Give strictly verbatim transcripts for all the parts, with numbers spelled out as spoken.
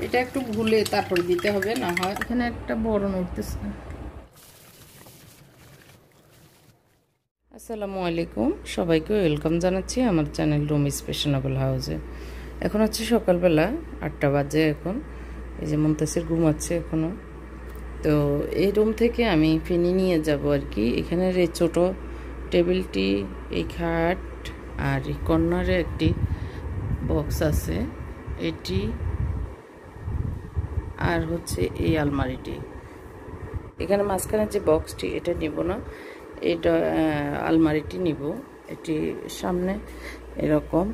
এটা একটু ভুলে তারপর দিতে হবে, না হয় এখানে একটা বড় নড়তেছে। আসসালামু আলাইকুম, সবাইকে ওয়েলকাম জানাচ্ছি আমার চ্যানেল রুমিস ফ্যাশনেবল হাউসে। এখন হচ্ছে সকালবেলা আটটা বাজে। এখন এই যে মুনতাসির ঘুমাচ্ছে এখনও। তো এই রুম থেকে আমি ফেনি নিয়ে যাব আর কি। এখানের এই ছোটো টেবিলটি, এই খাট আর এই কর্নারে একটি বক্স আছে এটি, আর হচ্ছে এই আলমারিটি। এখানে মাঝখানে যে বক্সটি এটা নিব না, এটা আলমারিটি নিব। এটি সামনে এরকম।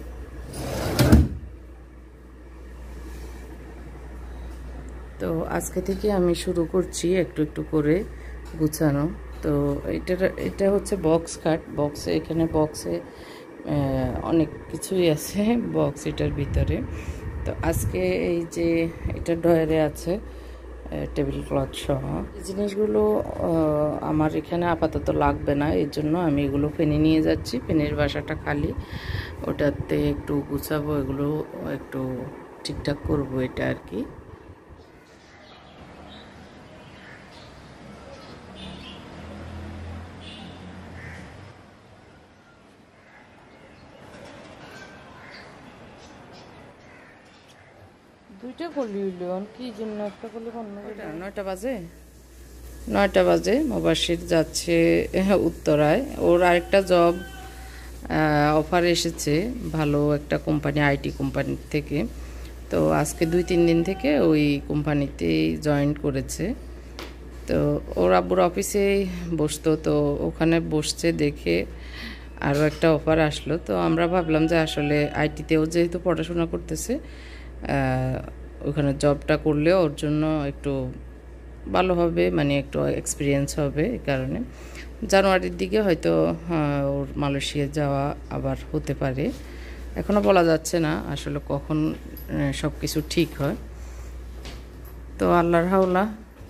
তো আজকে থেকে আমি শুরু করছি একটু একটু করে গুছানো। তো এটা এটা হচ্ছে বক্স খাট। বক্সে এখানে বক্সে অনেক কিছুই আছে বক্স এটার ভিতরে। তো আজকে এই যে এটা ডয়ারে আছে টেবিল ক্লথ সহ। এই জিনিসগুলো আমার এখানে আপাতত লাগবে না, এর জন্য আমি এগুলো ফেনে নিয়ে যাচ্ছি। ফেনের বাসাটা খালি, ওটাতে একটু গুছাবো, এগুলো একটু ঠিকঠাক করবো এটা আর কি। দুইটা করলি কি জন্য একটা করলে নয়টা বাজে নয়টা বাজে মুবাশির যাচ্ছে উত্তরায়। ওর আরেকটা জব অফার এসেছে ভালো একটা কোম্পানি, আইটি কোম্পানি থেকে। তো আজকে দুই তিন দিন থেকে ওই কোম্পানিতেই জয়েন করেছে। তো ওর আব্বুর অফিসেই বসতো, তো ওখানে বসছে দেখে আরও একটা অফার আসলো। তো আমরা ভাবলাম যে আসলে আইটিতেও যেহেতু পড়াশোনা করতেছে, ওখানে জবটা করলেও ওর জন্য একটু ভালো হবে, মানে একটু এক্সপিরিয়েন্স হবে। এই কারণে জানুয়ারির দিকে হয়তো ওর মালয়েশিয়া যাওয়া আবার হতে পারে, এখনও বলা যাচ্ছে না আসলে কখন সব কিছু ঠিক হয়। তো আল্লাহর হাওলা।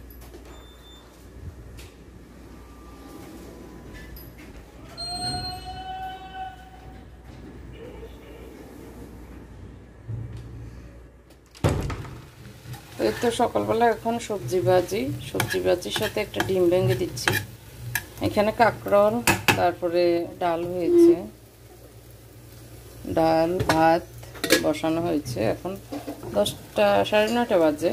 এই তো সকালবেলা এখন সবজি ভাজি, সবজি ভাজির সাথে একটা ডিম ভেঙে দিচ্ছি। এখানে কাঁকরোল, তারপরে ডাল হয়েছে, ডাল ভাত বসানো হয়েছে। এখন দশটা সাড়ে নয়টা বাজে।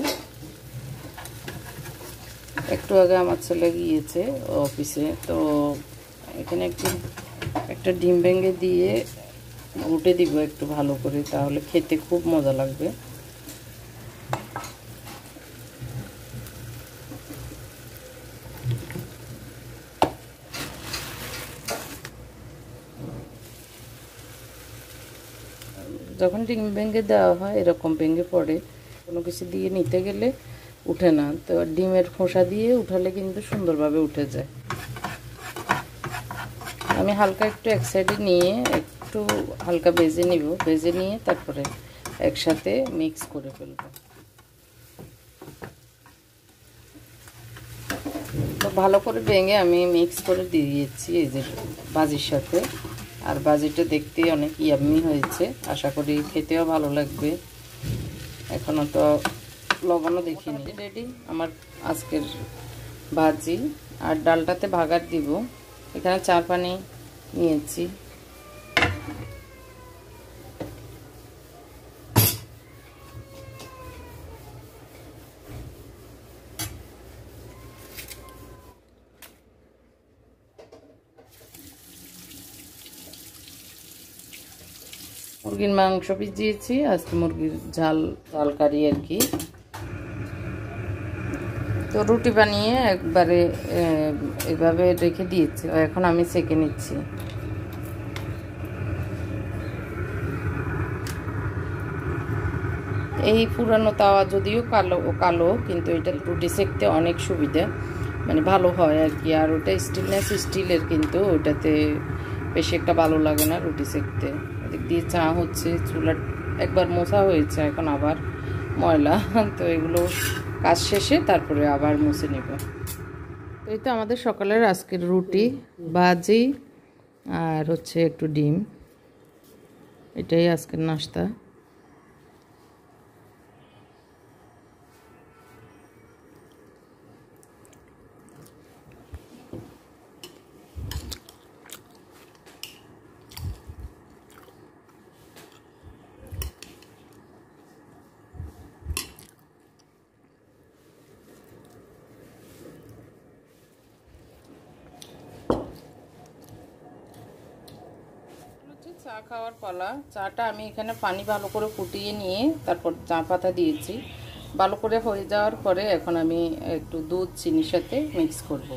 একটু আগে আমার ছেলে গিয়েছে অফিসে, তো এখানে একটু একটা ডিম ভেঙে দিয়ে উঠে দিব একটু ভালো করে, তাহলে খেতে খুব মজা লাগবে। যখন ডিম ভেঙে দেওয়া হয় এরকম ভেঙে পড়ে, কোনো কিছু দিয়ে নিতে গেলে উঠে না। তো ডিমের খোসা দিয়ে উঠালে কিন্তু সুন্দরভাবে উঠে যায়। আমি হালকা একটু এক সাইডে নিয়ে একটু হালকা ভেজে নিব, ভেজে নিয়ে তারপরে একসাথে মিক্স করে ফেলব। তো ভালো করে ভেঙে আমি মিক্স করে দিয়ে দিয়েছি এই যে ভাজির সাথে। আর ভাজিটা দেখতে অনেক ইয়াম্মি হয়েছে, আশা করি খেতেও ভালো লাগবে। এখনও তো লবণও দেখিনি। রেডি আমার আজকের ভাজি। আর ডালটাতে ভাগার দিব। এখানে চা পানি নিয়েছি। মুরগির মাংস ভিজিয়েছি আজকে, মুরগির ঝাল ঝাল কারি আর কি। তো রুটি বানিয়ে একবারে এভাবে রেখে দিয়েছি, এখন আমি সেঁকে নিচ্ছি। এই পুরানো তাওয়া যদিও কালো কালো কিন্তু এটা রুটি সেঁকতে অনেক সুবিধা, মানে ভালো হয় আর কি। আর ওটা স্টিলনেস স্টিলের, কিন্তু ওটাতে বেশি একটা ভালো লাগে না রুটি সেঁকতে। এদিক দিয়ে চা হচ্ছে, চুলা একবার মোছা হয়েছে, এখন আবার ময়লা। তো এগুলো কাজ শেষে তারপরে আবার মুছে নেব। তো এই তো আমাদের সকালের আজকের রুটি ভাজি আর হচ্ছে একটু ডিম, এটাই আজকের নাস্তা। চা খাওয়ার পালা। চাটা আমি এখানে পানি ভালো করে ফুটিয়ে নিয়ে তারপর চা পাতা দিয়েছি। ভালো করে হয়ে যাওয়ার পরে এখন আমি একটু দুধ চিনির সাথে মিক্স করব।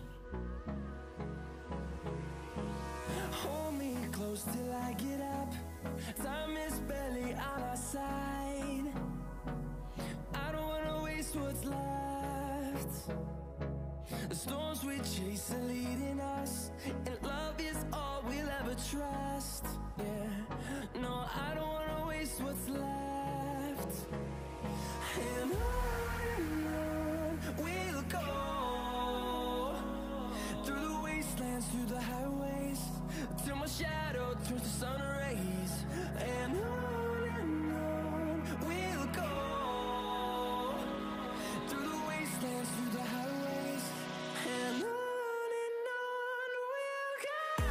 The storms we chase are leading us, and love is all we'll ever trust. Yeah, no, I don't wanna waste what's left. And on and on we'll go, through the wastelands, through the highways, till my shadow turns to sun rays. And on and on we'll go, through the wastelands, through the highways, and on and on we'll go.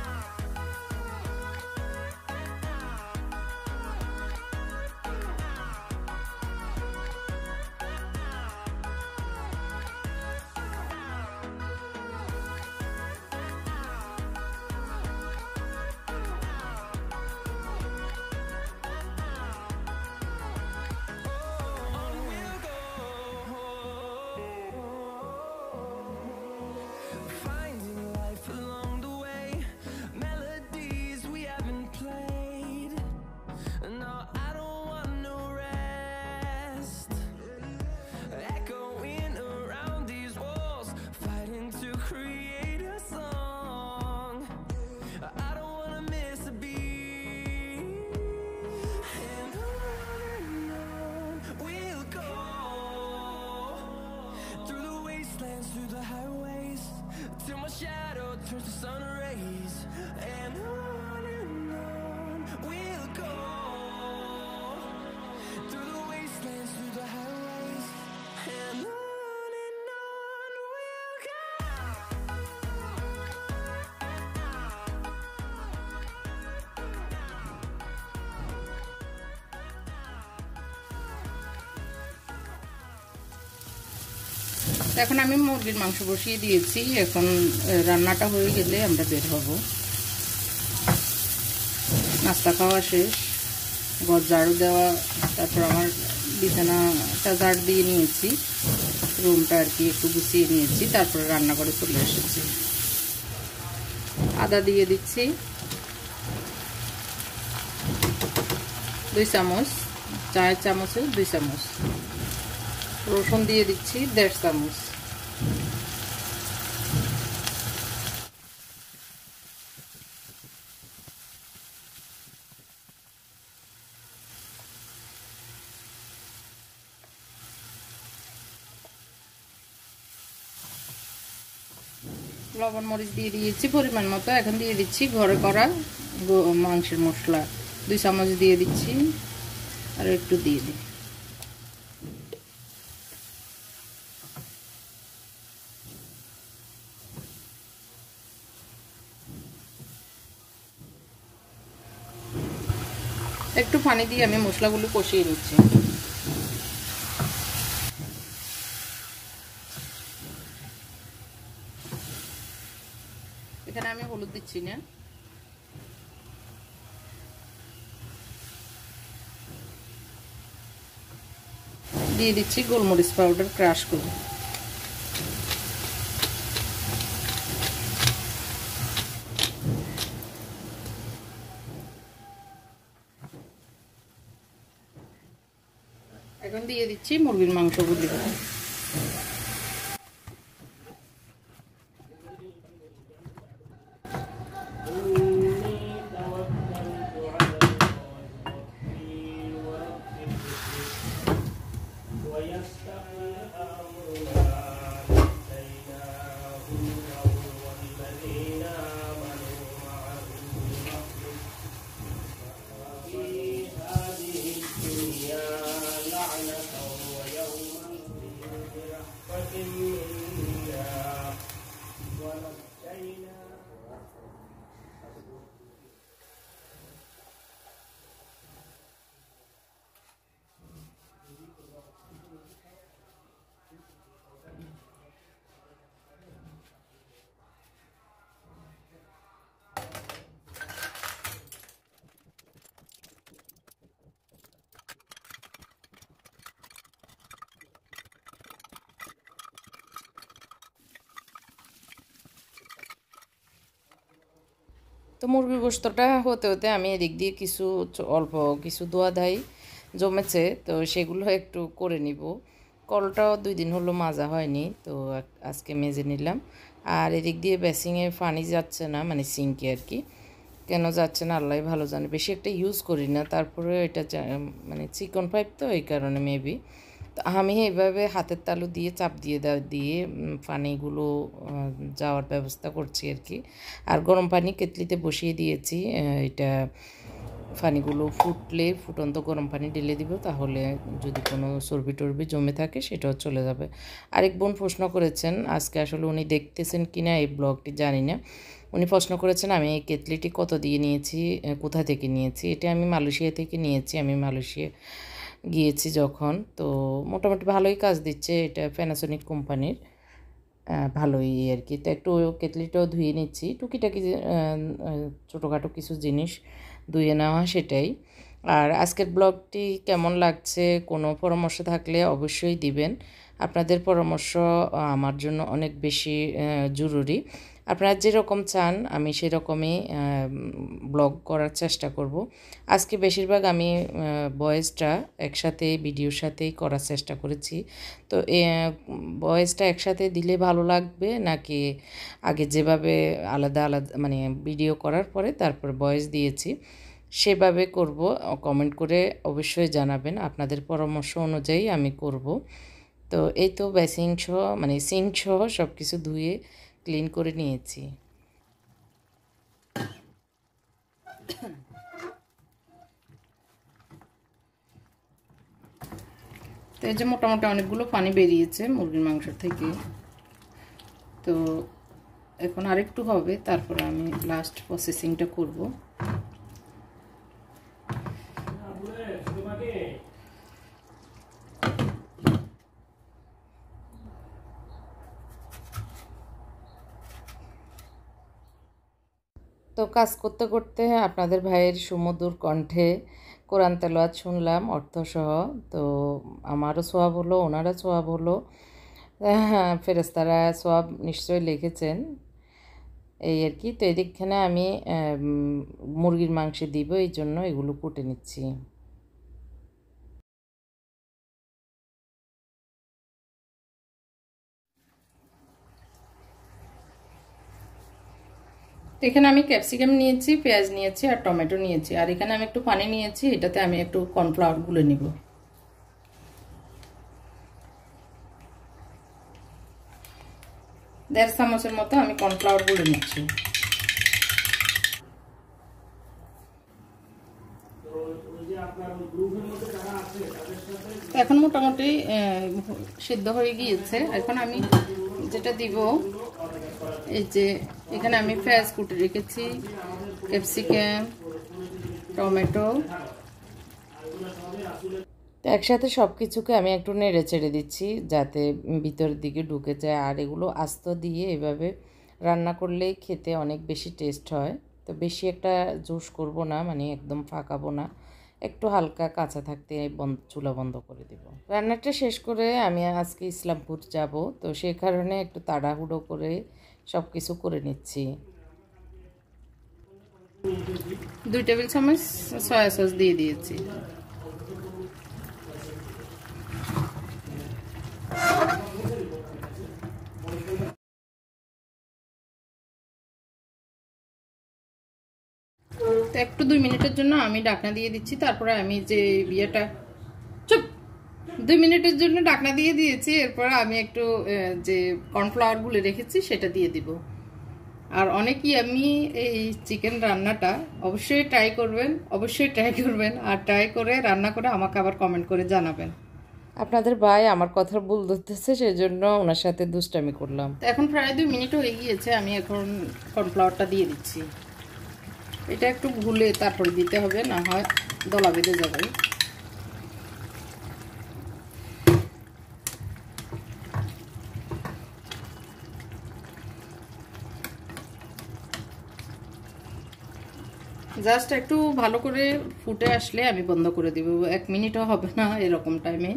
Finding life along the way, melodies we haven't played. No, I don't want no rest. Echoing around these walls, fighting to create a song. I don't wanna miss a beat. And on and on we'll go, through the wastelands, through the highways, till my shadow turns to sun rays. And on and on we'll go, through the wastelands, through the highways, and on and on we'll go. এখন আমি মুরগির মাংস বসিয়ে দিয়েছি। এখন রান্নাটা হয়ে গেলে আমরা বের হব। নাস্তা খাওয়া শেষ, ঘর ঝাড়ু দেওয়া, তারপর আমার বিছানাটা ঝাড় দিয়ে নিয়েছি, রুমটা আর কি একটু গুছিয়ে নিয়েছি, তারপরে রান্নাঘরে চলে এসেছি। আদা দিয়ে দিচ্ছি দুই চামচ, চায়ের চামচে দুই চামচ। রসুন দিয়ে দিচ্ছি দেড় চামচ। লবণ মরিচ দিয়ে দিয়েছি পরিমাণ মতো। এখন দিয়ে দিচ্ছি ঘরে করা মাংসের মশলা, দুই চামচ দিয়ে দিচ্ছি, আর একটু দিয়ে দিই। একটু পানি দিয়ে আমি মশলাগুলো কষিয়ে নিচ্ছি। এখানে আমি হলুদ দিচ্ছি না, দিয়ে দিচ্ছি গোলমরিচ পাউডার ক্রাশ করে। এখন দিয়ে দিচ্ছি মুরগির মাংসগুলি। তো মুরগির গোশতটা হতে হতে আমি এদিক দিয়ে কিছু অল্প কিছু দোয়া দাই জমেছে, তো সেগুলো একটু করে নিব। কলটাও দুই দিন হলো মাজা হয়নি, তো আজকে মেজে নিলাম। আর এদিক দিয়ে বেসিংয়ে পানি যাচ্ছে না, মানে সিঙ্কে আর কি, কেন যাচ্ছে না আল্লাহ ভালো জানে। বেশি একটা ইউজ করি না, তারপরে এটা মানে চিকন পাইপ তো এই কারণে মেবি। তো আমি এইভাবে হাতের তালু দিয়ে চাপ দিয়ে দেওয়া দিয়ে পানিগুলো যাওয়ার ব্যবস্থা করছি আর কি। আর গরম পানি কেতলিতে বসিয়ে দিয়েছি, এটা পানিগুলো ফুটলে ফুটন্ত গরম পানি ঢেলে দিব, তাহলে যদি কোনো চর্বি টর্বি জমে থাকে সেটাও চলে যাবে। আরেক বোন প্রশ্ন করেছেন, আজকে আসলে উনি দেখতেছেন কি না এই ব্লগটি জানি না, উনি প্রশ্ন করেছেন আমি এই কেতলিটি কত দিয়ে নিয়েছি, কোথা থেকে নিয়েছি। এটা আমি মালয়েশিয়া থেকে নিয়েছি, আমি মালয়েশিয়া গিয়েছি যখন। তো মোটামুটি ভালোই কাজ দিচ্ছে, এটা প্যানাসোনিক কোম্পানির, ভালোই আর কি। তো একটু কেতলিটাও ধুয়ে নিচ্ছি, টুকিটাকি ছোটোখাটো কিছু জিনিস ধুয়ে নেওয়া সেটাই। আর আজকের ব্লগটি কেমন লাগছে কোনো পরামর্শ থাকলে অবশ্যই দিবেন। আপনাদের পরামর্শ আমার জন্য অনেক বেশি জরুরি। আপনারা যেরকম চান আমি সেরকমই ব্লগ করার চেষ্টা করব। আজকে বেশিরভাগ আমি ভয়েসটা একসাথে ভিডিওর সাথেই করার চেষ্টা করেছি। তো ভয়েসটা একসাথে দিলে ভালো লাগবে নাকি আগে যেভাবে আলাদা আলাদা মানে ভিডিও করার পরে তারপর ভয়েস দিয়েছি সেভাবে করব, কমেন্ট করে অবশ্যই জানাবেন। আপনাদের পরামর্শ অনুযায়ী আমি করব। তো এই তো বেসিং সহ মানে সিঙ্ক সহ সব কিছু ধুয়ে ক্লিন করে নিয়েছি। তো এই যে মোটামুটি অনেকগুলো পানি বেরিয়েছে মুরগির মাংস থেকে। তো এখন আরেকটু হবে, তারপরে আমি লাস্ট প্রসেসিংটা করব। তো কাজ করতে করতে আপনাদের ভাইয়ের সুমধুর কণ্ঠে কোরআন তেলাওয়াত শুনলাম অর্থসহ। তো আমারও সোয়াব হলো, ওনারা সোয়াব হলো, হ্যাঁ ফেরেশতারা সোয়াব নিশ্চয়ই লিখেছেন এই আর কি। তো এদিকখানে আমি মুরগির মাংস দিব, এই জন্য এগুলো কুটে নিচ্ছি। তো এখানে আমি ক্যাপসিকাম নিয়েছি, পেঁয়াজ নিয়েছি আর টমেটো নিয়েছি। আর এখানে আমি একটু পানি নিয়েছি, এটাতে আমি একটু কর্নফ্লাওয়ার গুলে নিব। দেড় চামচের মতো আমি কর্নফ্লাওয়ার গুলে নিচ্ছি। এখন মোটামুটি সিদ্ধ হয়ে গিয়েছে। এখন আমি যেটা দিব, এই যে এখানে আমি পেঁয়াজ কুটে রেখেছি, ক্যাপসিকাম, টমেটো, একসাথে সব কিছুকে আমি একটু নেড়ে চেড়ে দিচ্ছি যাতে ভিতরের দিকে ঢুকে যায়। আর এগুলো আস্ত দিয়ে এভাবে রান্না করলেই খেতে অনেক বেশি টেস্ট হয়। তো বেশি একটা জুস করব না, মানে একদম ফাঁকাবো না, একটু হালকা কাঁচা থাকতে বন্ধ চুলা বন্ধ করে দেব। রান্নাটা শেষ করে আমি আজকে ইসলামপুর যাব, তো সেই কারণে একটু তাড়াহুড়ো করে সব কিছু করে নিচ্ছি। দুই টেবিল চামচ সয়া সস দিয়ে দিয়েছি। তো একটু দুই মিনিটের জন্য আমি ঢাকনা দিয়ে দিচ্ছি। তারপরে আমি যে বিয়েটা চুপ দুই মিনিটের জন্য ঢাকনা দিয়ে দিয়েছি। এরপর আমি একটু যে কর্নফ্লাওয়ার গুলে রেখেছি সেটা দিয়ে দিব। আর অনেকেই আমি এই চিকেন রান্নাটা অবশ্যই ট্রাই করবেন, অবশ্যই ট্রাই করবেন। আর ট্রাই করে রান্না করে আমাকে আবার কমেন্ট করে জানাবেন। আপনাদের ভাই আমার কথা ভুল ধরতেছে, সেই জন্য ওনার সাথে দুষ্টামি করলাম। তো এখন প্রায় দুই মিনিট হয়ে গিয়েছে, আমি এখন কর্নফ্লাওয়ারটা দিয়ে দিচ্ছি। এটা একটু ভুলে তারপর দিতে হবে, না হয় দলা বেঁধে যাবে। জাস্ট একটু ভালো করে ফুটে আসলে আমি বন্ধ করে দিব, এক মিনিটও হবে না এরকম টাইমে।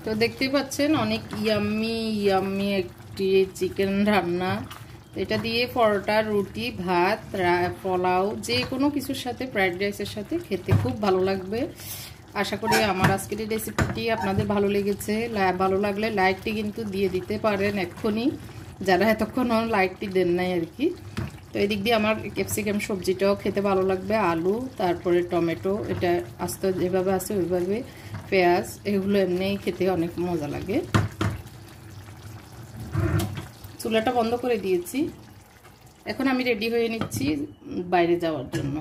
তো দেখতেই পাচ্ছেন অনেক ইয়াম্মি ইয়াম্মি একটি চিকেন রান্না। এটা দিয়ে পরোটা, রুটি, ভাত, পোলাও যে কোনো কিছুর সাথে, ফ্রাইড রাইসের সাথে খেতে খুব ভালো লাগবে। আশা করি আমার আজকের এই রেসিপিটি আপনাদের ভালো লেগেছে। ভালো লাগলে লাইকটি কিন্তু দিয়ে দিতে পারেন এক্ষুনি, যারা এতক্ষণও লাইকটি দেন নাই আর কি। তো এদিক দিয়ে আমার ক্যাপসিকাম সবজিটাও খেতে ভালো লাগবে, আলু, তারপরে টমেটো, এটা আস্তে যেভাবে আছে ওইভাবে, পেঁয়াজ, এগুলো এমনিই খেতে অনেক মজা লাগে। চুলাটা বন্ধ করে দিয়েছি। এখন আমি রেডি হয়ে নিচ্ছি বাইরে যাওয়ার জন্য।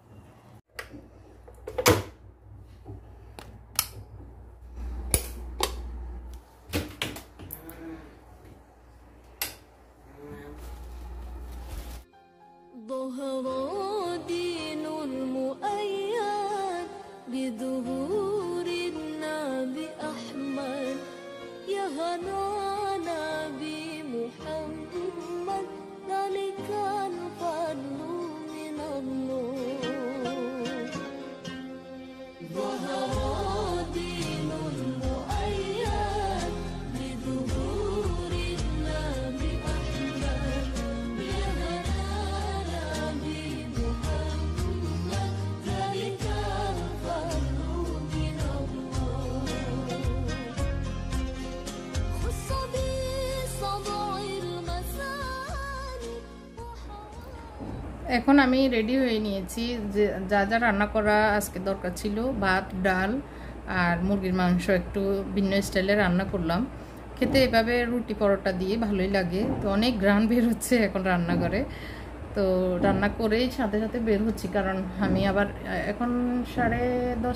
এখন আমি রেডি হয়ে নিয়েছি, যে যা যা রান্না করা আজকে দরকার ছিল, ভাত, ডাল আর মুরগির মাংস একটু ভিন্ন স্টাইলে রান্না করলাম। খেতে এভাবে রুটি পরোটা দিয়ে ভালোই লাগে। তো অনেক ঘ্রাণ বের হচ্ছে এখন রান্নাঘরে। তো রান্না করেই সাথে সাথে বের হচ্ছি, কারণ আমি আবার এখন সাড়ে দশ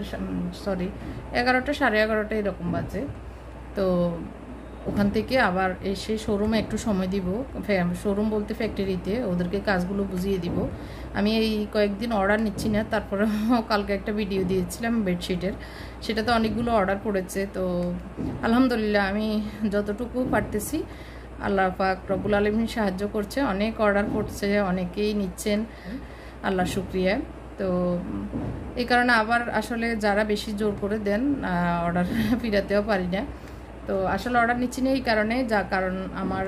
সরি এগারোটা সাড়ে এগারোটা এরকম বাজে। তো ওখান থেকে আবার এসে শোরুমে একটু সময় দিব, শোরুম বলতে ফ্যাক্টরিতে ওদেরকে কাজগুলো বুঝিয়ে দিব। আমি এই কয়েকদিন অর্ডার নিচ্ছি না, তারপরে কালকে একটা ভিডিও দিয়েছিলাম বেডশিটের, সেটাতে অনেকগুলো অর্ডার পড়েছে। তো আলহামদুলিল্লাহ আমি যতটুকু পারতেছি আল্লাহ পাক রব্বুল আলামিন সাহায্য করছে, অনেক অর্ডার পড়ছে, অনেকেই নিচ্ছেন, আল্লাহ শুকরিয়া। তো এই কারণে আবার আসলে যারা বেশি জোর করে দেন অর্ডার ফিরাতেও পারি না। তো আসলে অর্ডার নিচ্ছি না এই কারণে, যা কারণ আমার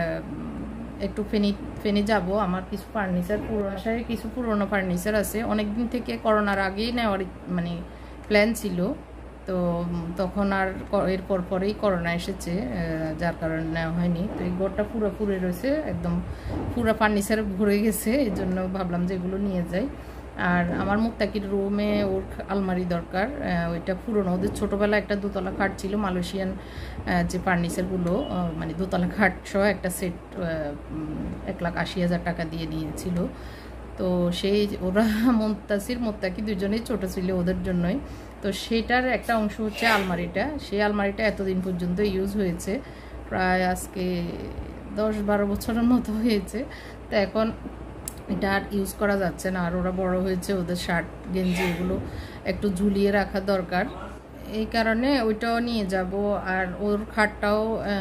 একটু ফেনি ফেনি যাব, আমার কিছু ফার্নিচার পুরোনো কিছু পুরোনো ফার্নিচার আছে, অনেক দিন থেকে করোনার আগেই নেওয়ার মানে প্ল্যান ছিল। তো তখন আর এরপর পরেই করোনা এসেছে, যার কারণে নেওয়া হয়নি। তো এই ঘরটা পুরো পুরে রয়েছে, একদম পুরো ফার্নিচার ভরে গেছে, এই জন্য ভাবলাম যে এগুলো নিয়ে যাই। আর আমার মুত্তাকির রুমে ওর আলমারি দরকার, ওইটা পুরনো, ওদের ছোটোবেলা একটা দোতলা খাট ছিল, মালয়েশিয়ান যে ফার্নিচারগুলো মানে দোতলা খাট সহ একটা সেট এক লাখ আশি হাজার টাকা দিয়ে নিয়েছিল। তো সেই ওরা মুত্তাসির মুত্তাকি দুজনেই ছোটো ছিল, ওদের জন্যই। তো সেটার একটা অংশ হচ্ছে আলমারিটা, সেই আলমারিটা এতদিন পর্যন্ত ইউজ হয়েছে, প্রায় আজকে দশ বারো বছরের মতো হয়েছে। তো এখন এটা আর ইউজ করা যাচ্ছে না, আর ওরা বড় হয়েছে, ওদের শার্ট গেঞ্জি এগুলো একটু ঝুলিয়ে রাখা দরকার, এই কারণে ওইটাও নিয়ে যাব। আর ওর খাটটাও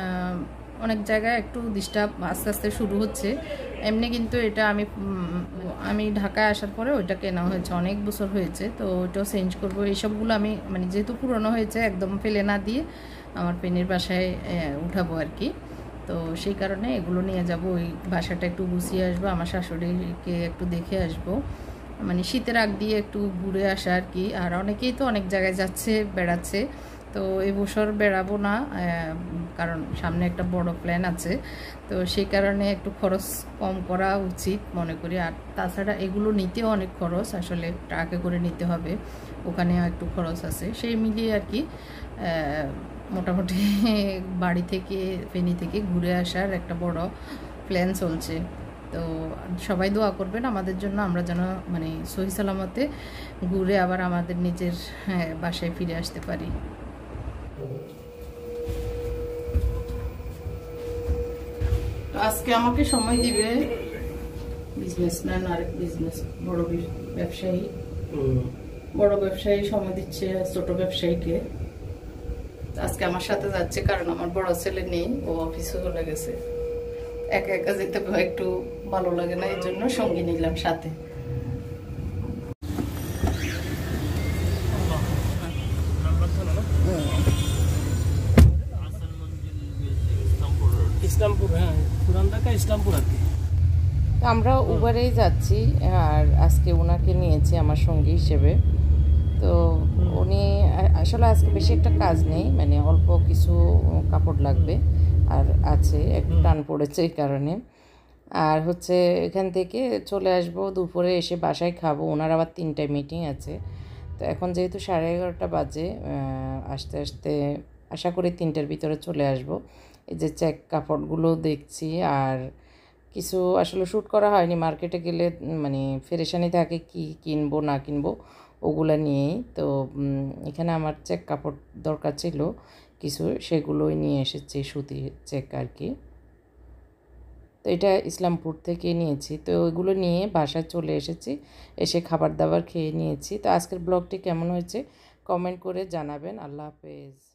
অনেক জায়গায় একটু ডিস্টার্ব আস্তে আস্তে শুরু হচ্ছে। এমনি কিন্তু এটা আমি আমি ঢাকায় আসার পরে ওইটা কেনা হয়েছে, অনেক বছর হয়েছে। তো ওইটাও চেঞ্জ করবো। এইসবগুলো আমি মানে যেহেতু পুরনো হয়েছে একদম ফেলে না দিয়ে আমার পেনের বাসায় উঠাবো আর কি। তো সেই কারণে এগুলো নিয়ে যাব, ওই বাসাটা একটু গুছিয়ে আসবো, আমার শাশুড়িকে একটু দেখে আসবো, মানে শীতের আগ দিয়ে একটু ঘুরে আসা আর কি। আর অনেকেই তো অনেক জায়গায় যাচ্ছে, বেড়াচ্ছে। তো এই বছর বেড়াবো না, কারণ সামনে একটা বড় প্ল্যান আছে। তো সেই কারণে একটু খরচ কম করা উচিত মনে করি। আর তাছাড়া এগুলো নিতেও অনেক খরচ, আসলে ট্রাকে করে নিতে হবে, ওখানেও একটু খরচ আছে। সেই মিলিয়ে আর কি মোটামুটি বাড়ি থেকে ফেনী থেকে ঘুরে আসার একটা বড় প্ল্যান চলছে। তো সবাই দোয়া করবেন আমাদের জন্য, আমরা যেন মানে সহি সালামতে ঘুরে আবার আমাদের নিজের বাসায় ফিরে আসতে পারি। আজকে আমাকে সময় দিবে বিজনেসম্যান, আরেক বিজনেস বড় ব্যবসায়ী, বড় ব্যবসায়ী সময় দিচ্ছে ছোট ব্যবসায়ীকে। আজকে আমার সাথে যাচ্ছে, কারণ আমার বড় ছেলে নেই, ও অফিসে চলে গেছে। একা একা যেতে একটু ভালো লাগে না, এই জন্য সঙ্গী নিলাম সাথে। ইসলামপুর আর কি। তো আমরা উবারেই যাচ্ছি, আর আজকে ওনাকে নিয়েছি আমার সঙ্গী হিসেবে। তো উনি আসলে আজকে বেশি একটা কাজ নেই, মানে অল্প কিছু কাপড় লাগবে আর আছে, একটু টান পড়েছে এই কারণে। আর হচ্ছে এখান থেকে চলে আসব, দুপুরে এসে বাসায় খাবো। ওনার আবার তিনটায় মিটিং আছে। তো এখন যেহেতু সাড়ে এগারোটা বাজে, আসতে আসতে আশা করি তিনটার ভিতরে চলে আসব। এই যে চেক কাপড়গুলো দেখছি, আর কিছু আসলে শ্যুট করা হয়নি। মার্কেটে গেলে মানে ফেরেশানি থাকে কি কিনবো না কিনবো ওগুলা নিয়েই। তো এখানে আমার চেক কাপড় দরকার ছিল কিছু, সেগুলোই নিয়ে এসেছি, সুতি চেক আর কি। তো এটা ইসলামপুর থেকে নিয়েছি। তো ওইগুলো নিয়ে বাসায় চলে এসেছি, এসে খাবার দাবার খেয়ে নিয়েছি। তো আজকের ব্লগটি কেমন হয়েছে কমেন্ট করে জানাবেন। আল্লাহ হাফেজ।